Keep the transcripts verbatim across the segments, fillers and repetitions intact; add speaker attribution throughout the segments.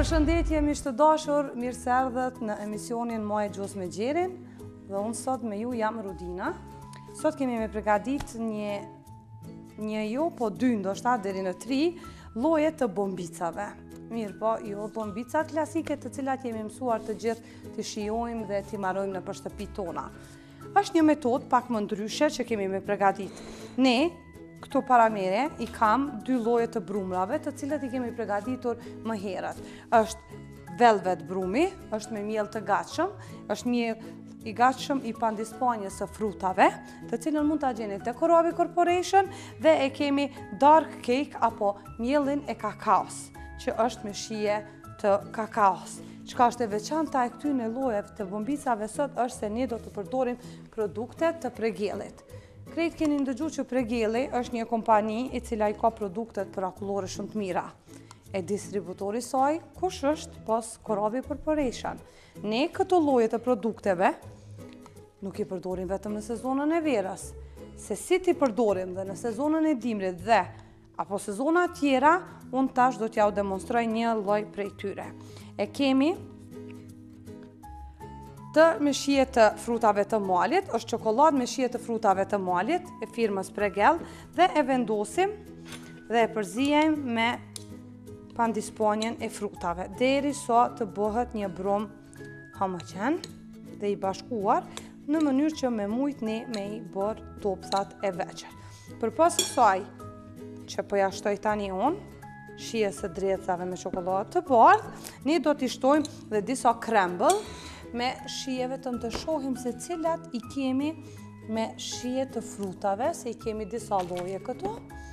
Speaker 1: Përshëndetje miq të dashur, mirë se erdhët në emisionin Muaj Gjos me Gjerin dhe unë sot me ju jam Rudina. Sot kemi me përgatit një, një jo, po dy ndoshta deri në tri lloje të bombicave. Mirë po, jo bombica klasike të cilat jemi mësuar të gjithë të shijojmë dhe të marrojmë në shtëpitë tona. Është një metodë pak më ndryshe që kemi me përgatit. Ne këtu para mere i kam dy lloje të brumrave të cilat i kemi përgatitur më herët. Është velvet brumi, është me miell të gatshëm, është miell i gatshëm i pandisponjës së frutave, të cilën mund ta gjeni te Korovi Corporation, dhe e kemi dark cake apo miellin e kakaos, që është me shije të kakaos. Çka është e veçanta e këtyre llojeve të bombicave sot është se ne do të përdorim produkte të Pregjellit. Krejt keni ndëgju që Pregjelli është një kompani i cila i ka produktet për akullore shumë të mira. E distributori saj, kush është? Pos Korovi Corporation. Ne këto lloje të produkteve nuk i përdorim vetëm në sezonën e verës. Se si ti përdorim dhe në sezonën e dimrit dhe apo sezona tjera, unë tash do t'ja u demonstroj një lloj prej tyre. E kemi të me shije të frutave të mualit, është çokoladë me shije të frutave të mualit e firmës Pregell, dhe e vendosim dhe e përzijem me pandisponjen e frutave derisa të bëhet një brum homogen dhe i bashkuar në mënyrë që me mujt ne me i bërë topsat e veçër. Përpas kësaj që po ja shtoj tani unë shijes së drecave me çokoladë të bardhë, ne do t'i shtojmë dhe disa crumble me shije vetëm të shohim se cilat i kemi me shije të frutave, se i kemi disa lloje këtu.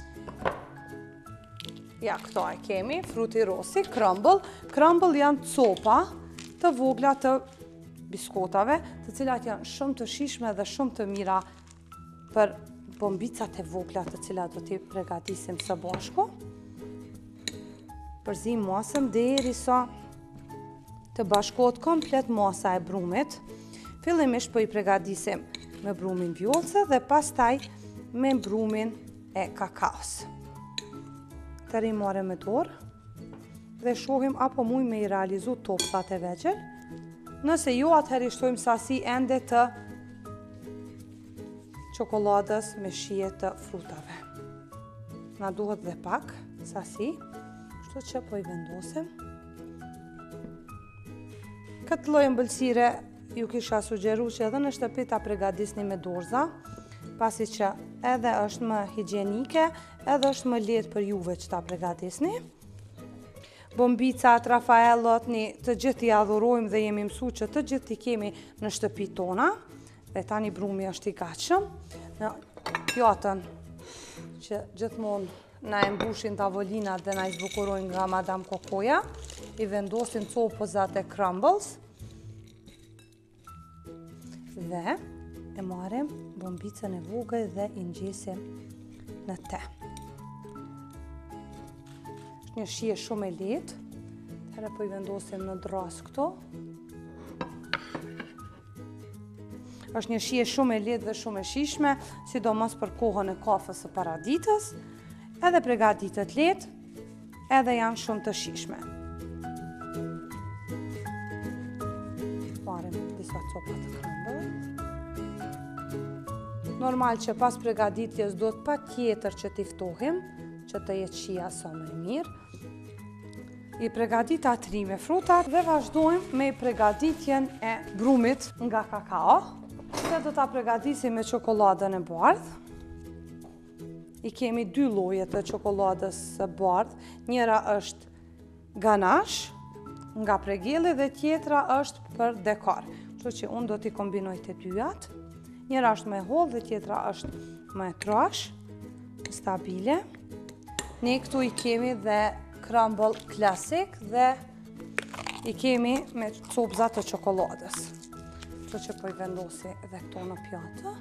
Speaker 1: Ja, këto e kemi, fruti rosi, crumble. Crumble janë copa të vogla të biskotave, të cilat janë shumë të shijshme dhe shumë të mira për bombicat e vogla të cilat do t'i përgatisim së bashku. Përzim masën derisa të bashkohet komplet masa e brumit. Fillimisht po i përgatisim me brumin vjollce dhe pastaj me brumin e kakaos. Të rimore me dorë dhe shohim apo muj me i realizu topsat e vegjël. Nëse jo, atëherë i shtojmë sasi ende të çokoladës me shije të frutave. Na duhet dhe pak sasi, kështu që po i vendosim. Këtë lloj ëmbëlsire ju kisha sugjeru që edhe në shtëpi ta përgatisni me dorza, pasi që edhe është më higjienike, edhe është më lehtë për juve që ta përgatisni. Bombicat, Rafaelot, ne të gjithë i adhurojmë dhe jemi mësuar që të gjithë i kemi në shtëpitë tona. Dhe tani brumi është i gatshëm. Në pjatën që gjithmonë na e mbushin tavolinat dhe na i zbukurojnë nga Madame Kokoja, i vendosin copëzat e crumbles dhe e marrim bombicën e vogël dhe i ngjesim në te. Është një shije shumë e lehtë. Atëherë po i vendosim në dras këto. Është një shije shumë e lehtë dhe shumë e shijshme, sidomos për kohën e kafës së paraditës. Edhe përgatitet lehtë, edhe janë shumë të shijshme. Marrim disa copa të crumble. Normal që pas përgatitjes do të patjetër që t'i ftohim, që të jetë shija sa më e mirë. I përgatit atri me frutat dhe vazhdojmë me përgatitjen e brumit nga kakao. Dhe do t'a përgatisim me çokoladën e bardhë. I kemi dy lloje të çokoladës së bardhë. Njëra është ganache nga Pregjelli dhe tjetra është për dekor. Kështu që unë do t'i kombinoj të dyat. Njëra është më e hollë dhe tjetra është më e trash, stabile. Ne këtu i kemi dhe crumble klasik dhe i kemi me copëza të çokoladës. Kështu që po i vendosi edhe këto në pjatë.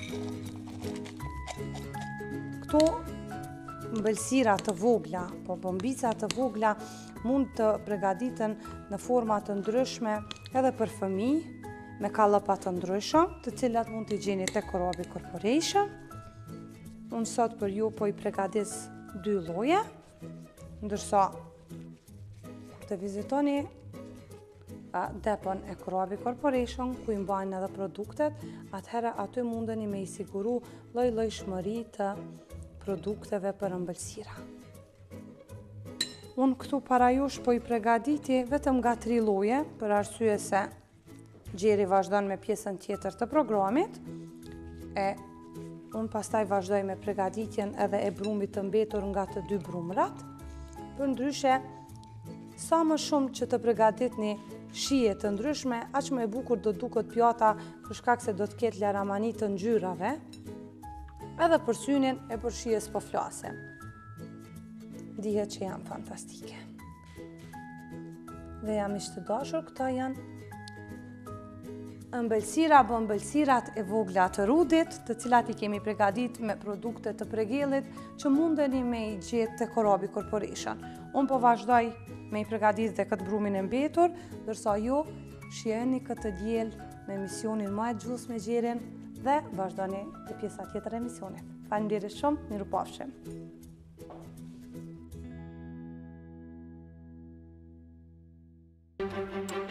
Speaker 1: Këto mbëlsira të vogla, po bombica të vogla mund të përgatiten në forma të ndryshme edhe për fëmijë, me kallëpa të ndryshëm, të cilat mund t'i gjeni te Korovi Corporation. Unë sot për ju po i përgatis dy lloje, ndërsa të vizitoni depon e Corabi Corporation, ku i mbajnë edhe produktet, atëherë aty mundeni me i siguru lloj-llojshmëri të produkteve për ëmbëlsira. Unë këtu para jush po i përgatiti vetëm nga tri lloje, për arsye se Gjeri vazhdon me pjesën tjetër të programit, e unë pastaj vazhdoj me përgatitjen edhe e brumit të mbetur nga të dy brumrat. Për ndryshe, sa më shumë që të përgatitni shije të ndryshme, aq më e bukur do duket pjata për shkak se do të ketë laramani të ngjyrave. Edhe për synin e për shijes po flasim. Dihet që janë fantastike. Dhe jam i të dashur, këta janë ëmbëlsira bë ëmbëlsirat e vogla të Rudit, të cilat i kemi përgatit me produkte të pregellit që mundeni me i gjetë të Corabi Corporation. Unë po vazhdoj me i përgatit dhe këtë brumin e mbetur, dërsa ju shiheni këtë diel në emisionin Majt Gjus me Gjerin dhe vazhdoni të pjesa tjetër e emisionit. Faleminderit shumë, mirupafshim.
Speaker 2: Thank you.